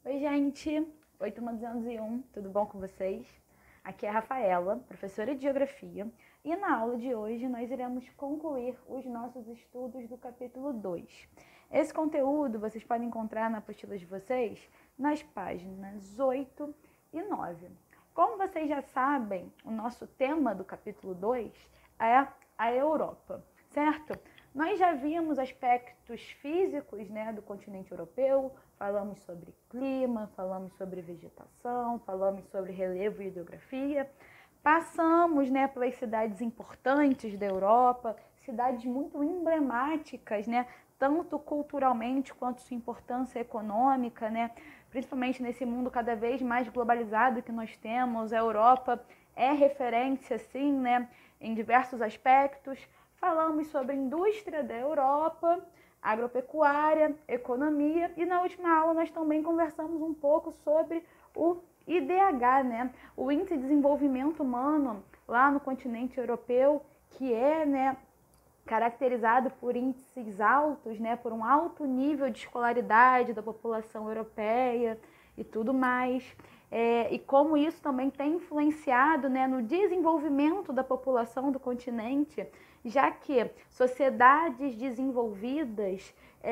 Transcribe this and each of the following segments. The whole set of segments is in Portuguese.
Oi, gente! Oi, turma 201, tudo bom com vocês? Aqui é a Rafaela, professora de Geografia, e na aula de hoje nós iremos concluir os nossos estudos do capítulo 2. Esse conteúdo vocês podem encontrar na apostila de vocês nas páginas 8 e 9. Como vocês já sabem, o nosso tema do capítulo 2 é a Europa, certo? Nós já vimos aspectos físicos, do continente europeu, falamos sobre clima, falamos sobre vegetação, falamos sobre relevo e hidrografia. Passamos, pelas cidades importantes da Europa, cidades muito emblemáticas, tanto culturalmente quanto sua importância econômica, principalmente nesse mundo cada vez mais globalizado que nós temos. A Europa é referência, sim, em diversos aspectos. Falamos sobre a indústria da Europa, agropecuária, economia, e na última aula nós também conversamos um pouco sobre o IDH, o Índice de Desenvolvimento Humano lá no continente europeu, que é caracterizado por índices altos, por um alto nível de escolaridade da população europeia e tudo mais. E como isso também tem influenciado no desenvolvimento da população do continente, já que sociedades desenvolvidas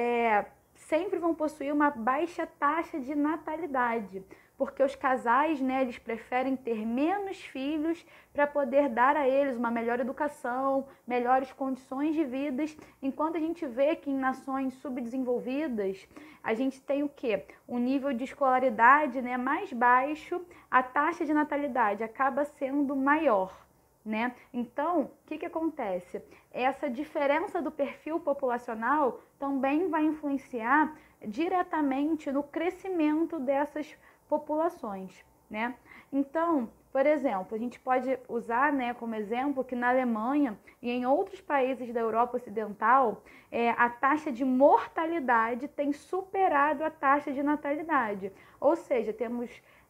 sempre vão possuir uma baixa taxa de natalidade, porque os casais, eles preferem ter menos filhos para poder dar a eles uma melhor educação, melhores condições de vida, enquanto a gente vê que em nações subdesenvolvidas, a gente tem o quê? Um nível de escolaridade mais baixo, a taxa de natalidade acaba sendo maior. Então, o que acontece? Essa diferença do perfil populacional também vai influenciar diretamente no crescimento dessas populações, Então, por exemplo, a gente pode usar como exemplo que na Alemanha e em outros países da Europa Ocidental, a taxa de mortalidade tem superado a taxa de natalidade. Ou seja, temos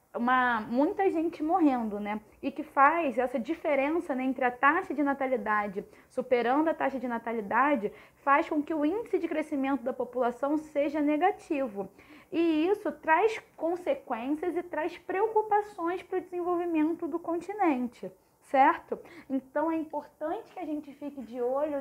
muita gente morrendo, E que faz essa diferença entre a taxa de natalidade superando a taxa de natalidade, faz com que o índice de crescimento da população seja negativo. E isso traz consequências e traz preocupações para o desenvolvimento do continente, certo? Então é importante que a gente fique de olho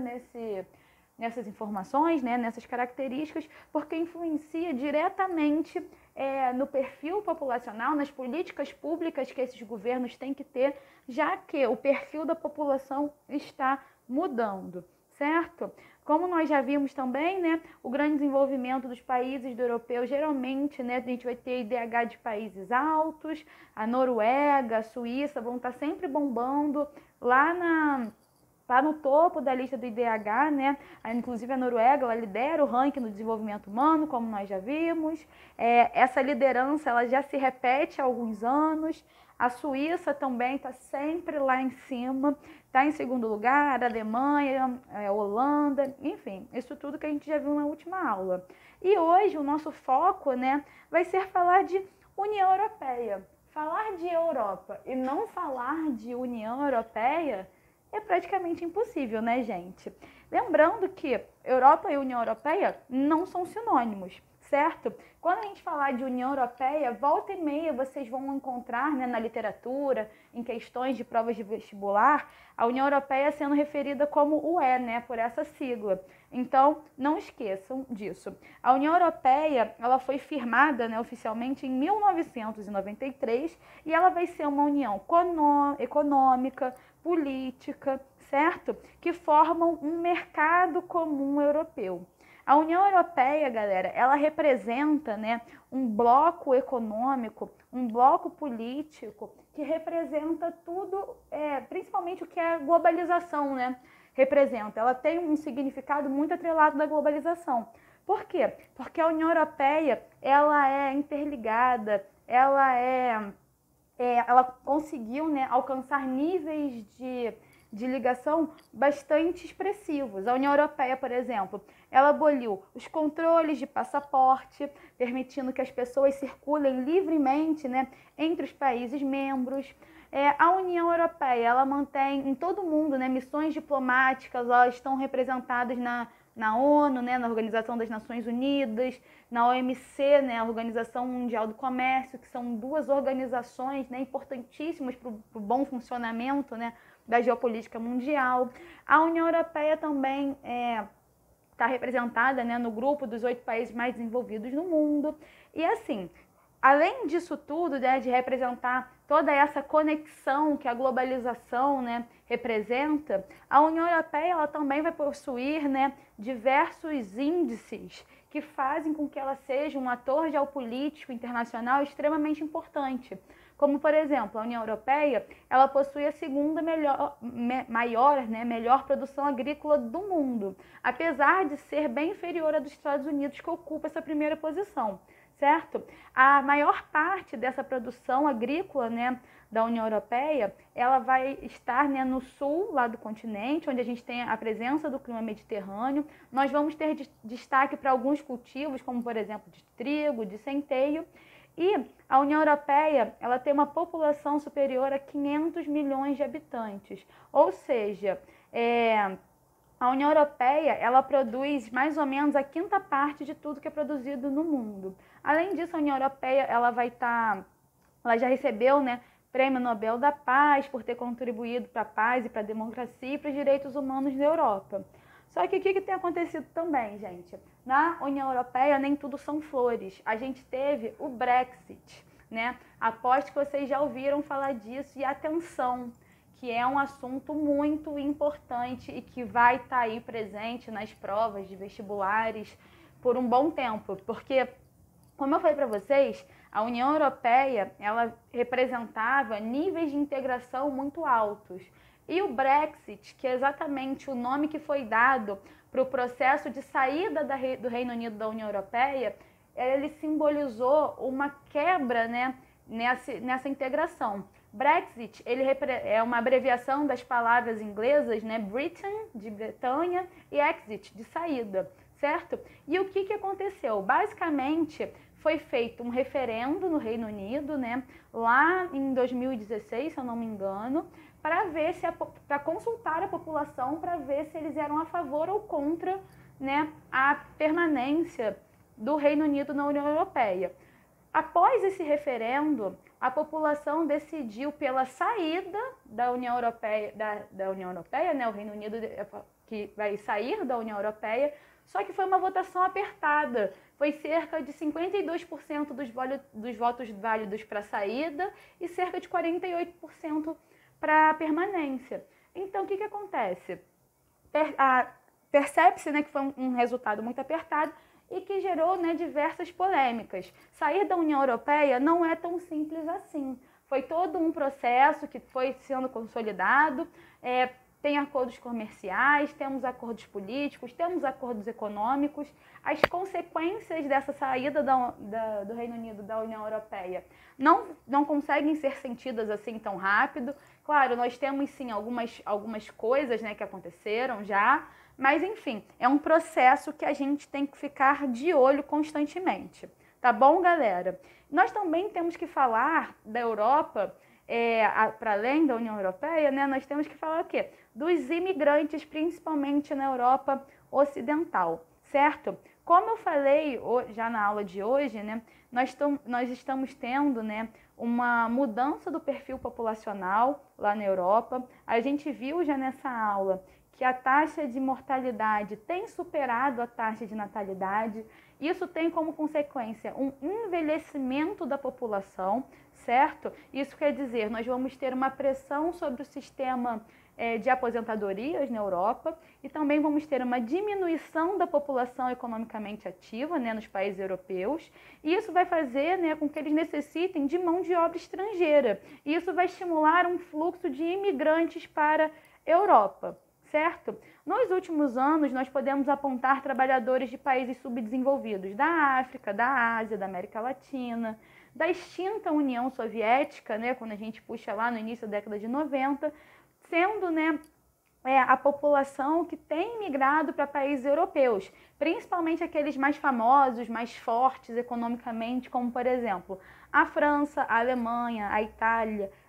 nessas informações, nessas características, porque influencia diretamente no perfil populacional, nas políticas públicas que esses governos têm que ter, já que o perfil da população está mudando, certo? Como nós já vimos também, o grande desenvolvimento dos países do europeu, geralmente, a gente vai ter IDH de países altos, a Noruega, a Suíça vão estar sempre bombando lá no topo da lista do IDH, Inclusive a Noruega, ela lidera o ranking do desenvolvimento humano, como nós já vimos. Essa liderança, ela já se repete há alguns anos. A Suíça também está sempre lá em cima, está em segundo lugar, a Alemanha, a Holanda, enfim, isso tudo que a gente já viu na última aula. E hoje o nosso foco, vai ser falar de União Europeia. Falar de Europa e não falar de União Europeia é praticamente impossível, gente? Lembrando que Europa e União Europeia não são sinônimos, certo? Quando a gente falar de União Europeia, volta e meia vocês vão encontrar na literatura, em questões de provas de vestibular, a União Europeia sendo referida como UE, por essa sigla. Então, não esqueçam disso. A União Europeia, ela foi firmada oficialmente em 1993 e ela vai ser uma união econômica, política, certo? Que formam um mercado comum europeu. A União Europeia, galera, ela representa um bloco econômico, um bloco político que representa tudo, principalmente o que é a globalização, representa. Ela tem um significado muito atrelado da globalização. Por quê? Porque a União Europeia, ela é interligada, ela conseguiu alcançar níveis de ligação bastante expressivos. A União Europeia, por exemplo, ela aboliu os controles de passaporte, permitindo que as pessoas circulem livremente entre os países membros. A União Europeia, ela mantém em todo o mundo missões diplomáticas, elas estão representadas na ONU, né, na Organização das Nações Unidas, na OMC, né, a Organização Mundial do Comércio, que são duas organizações, né, importantíssimas para o bom funcionamento, né, da geopolítica mundial. A União Europeia também está representada, né, no grupo dos 8 países mais desenvolvidos no mundo. E assim, além disso tudo, né, de representar toda essa conexão que a globalização, né, representa, a União Europeia ela também vai possuir, né, diversos índices que fazem com que ela seja um ator geopolítico internacional extremamente importante. Como, por exemplo, a União Europeia ela possui a segunda melhor produção agrícola do mundo, apesar de ser bem inferior à dos Estados Unidos, que ocupa essa primeira posição. Certo? A maior parte dessa produção agrícola, né, da União Europeia, ela vai estar, né, no sul lá do continente, onde a gente tem a presença do clima mediterrâneo. Nós vamos ter destaque para alguns cultivos, como por exemplo de trigo, de centeio. E a União Europeia ela tem uma população superior a 500 milhões de habitantes. Ou seja, a União Europeia ela produz mais ou menos a quinta parte de tudo que é produzido no mundo. Além disso, a União Europeia ela já recebeu, né, Prêmio Nobel da Paz por ter contribuído para a paz e para a democracia e para os direitos humanos na Europa. Só que o que tem acontecido também, gente? Na União Europeia nem tudo são flores. A gente teve o Brexit, né? Aposto que vocês já ouviram falar disso e atenção, que é um assunto muito importante e que vai estar aí presente nas provas de vestibulares por um bom tempo, porque, como eu falei para vocês, a União Europeia ela representava níveis de integração muito altos. E o Brexit, que é exatamente o nome que foi dado para o processo de saída do Reino Unido da União Europeia, ele simbolizou uma quebra, né, nessa integração. Brexit ele é uma abreviação das palavras inglesas, né, Britain, de Bretanha, e exit, de saída, certo? E o que aconteceu? Basicamente, foi feito um referendo no Reino Unido, né, lá em 2016, se eu não me engano, para consultar a população para ver se eles eram a favor ou contra, né, a permanência do Reino Unido na União Europeia. Após esse referendo, a população decidiu pela saída da União Europeia, da União Europeia, né, o Reino Unido que vai sair da União Europeia, só que foi uma votação apertada. Foi cerca de 52% dos votos válidos para a saída e cerca de 48% para a permanência. Então, o que acontece? Percebe-se, né, que foi um resultado muito apertado e que gerou, né, diversas polêmicas. Sair da União Europeia não é tão simples assim. Foi todo um processo que foi sendo consolidado, tem acordos comerciais, temos acordos políticos, temos acordos econômicos. As consequências dessa saída do Reino Unido da União Europeia não conseguem ser sentidas assim tão rápido. Claro, nós temos sim algumas coisas, né, que aconteceram já, mas enfim, é um processo que a gente tem que ficar de olho constantemente. Tá bom, galera? Nós também temos que falar da Europa, para além da União Europeia, né, nós temos que falar o quê? Dos imigrantes, principalmente na Europa Ocidental, certo? Como eu falei já na aula de hoje, né, nós estamos tendo, né, uma mudança do perfil populacional lá na Europa. A gente viu já nessa aula que a taxa de mortalidade tem superado a taxa de natalidade. Isso tem como consequência um envelhecimento da população, certo? Isso quer dizer, nós vamos ter uma pressão sobre o sistema de aposentadorias na Europa e também vamos ter uma diminuição da população economicamente ativa, né, nos países europeus. E isso vai fazer, né, com que eles necessitem de mão de obra estrangeira. E isso vai estimular um fluxo de imigrantes para a Europa, certo? Nos últimos anos, nós podemos apontar trabalhadores de países subdesenvolvidos, da África, da Ásia, da América Latina, da extinta União Soviética, né, quando a gente puxa lá no início da década de 90, sendo, né, a população que tem migrado para países europeus, principalmente aqueles mais famosos, mais fortes economicamente, como, por exemplo, a França, a Alemanha, a Itália,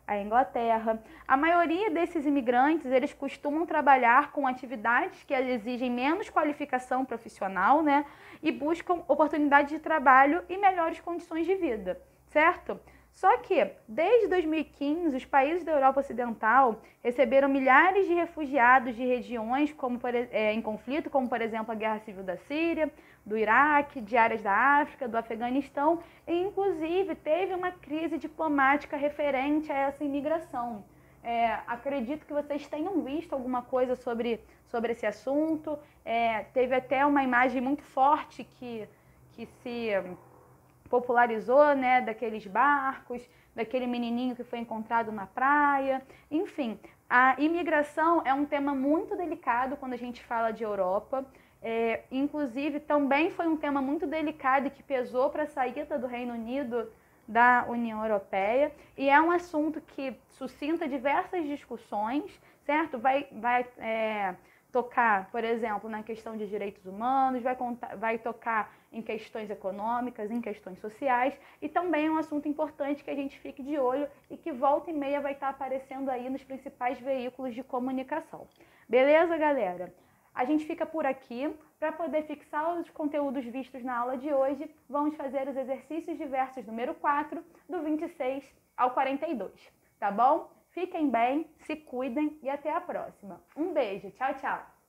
a Inglaterra. A maioria desses imigrantes, eles costumam trabalhar com atividades que exigem menos qualificação profissional, né? E buscam oportunidades de trabalho e melhores condições de vida, certo? Só que, desde 2015, os países da Europa Ocidental receberam milhares de refugiados de regiões em conflito, como, por exemplo, a Guerra Civil da Síria, do Iraque, de áreas da África, do Afeganistão, e, inclusive, teve uma crise diplomática referente a essa imigração. Acredito que vocês tenham visto alguma coisa sobre esse assunto. Teve até uma imagem muito forte que se popularizou, né, daqueles barcos, daquele menininho que foi encontrado na praia. Enfim, a imigração é um tema muito delicado quando a gente fala de Europa. Inclusive, também foi um tema muito delicado e que pesou para a saída do Reino Unido da União Europeia. E é um assunto que suscita diversas discussões, certo? Vai tocar, por exemplo, na questão de direitos humanos, vai tocar em questões econômicas, em questões sociais, e também é um assunto importante que a gente fique de olho e que volta e meia vai estar aparecendo aí nos principais veículos de comunicação. Beleza, galera? A gente fica por aqui. Para poder fixar os conteúdos vistos na aula de hoje, vamos fazer os exercícios diversos número 4, do 26 ao 42, tá bom? Fiquem bem, se cuidem e até a próxima. Um beijo, tchau, tchau!